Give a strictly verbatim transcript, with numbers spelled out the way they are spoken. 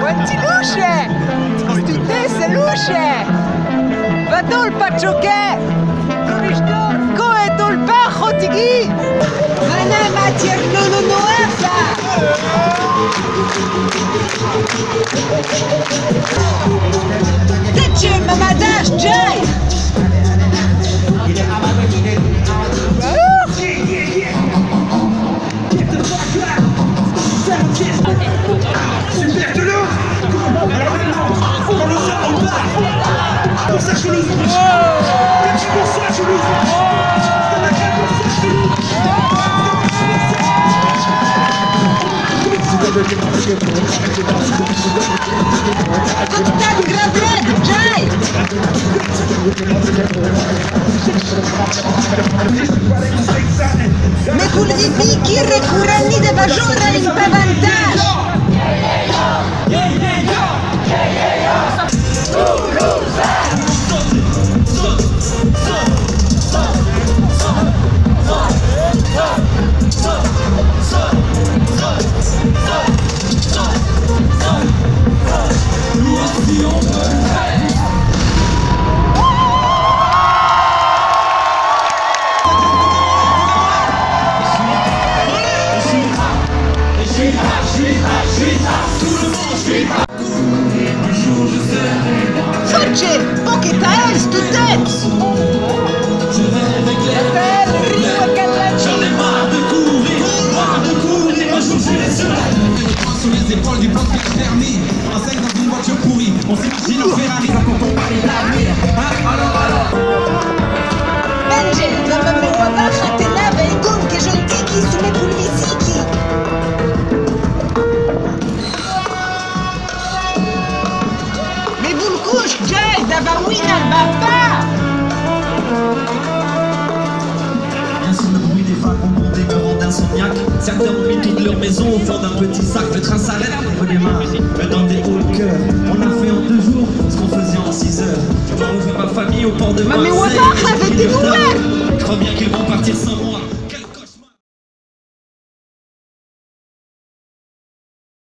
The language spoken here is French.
Quanti luce! Studesse luce! Vadol pachoke! Come dol bajo tigi! Ana matir nono noafa! Teche mamadash jai! Super de l'eau. Alors maintenant, on le sort, on part. Pour ça, je loue. Merci pour ça, je loue. Contact gravel, jai! Me cultivi chi recurrenti de bajora in pavantage! Focce, poche tiles to death! J'en ai marre de courir, marre de courir, un jour je les serai. Le poing sur les épaules du bloc permis. On enseigne dans une voiture pourrie, on s'imagine au Ferrari quand on parle de l'avenir. Hein, alors, alors Benji, la mamma baja te lava e con che gentiki su me pulvisiki! Mais vous le couche, Jay, d'Avawina, papa! Bien sûr, le bruit des wagons bondés me rend insomniaque. Certains ont mis toute leur maison au fond d'un petit sac. Le train s'arrête, on redémarre. Mais dans des hauts cœurs, on a fait en deux jours ce qu'on faisait en six heures. Je dois rejoindre ma famille au port de Marseille. Mais what the fuck, avec des Je crois bien qu'ils vont partir sans moi.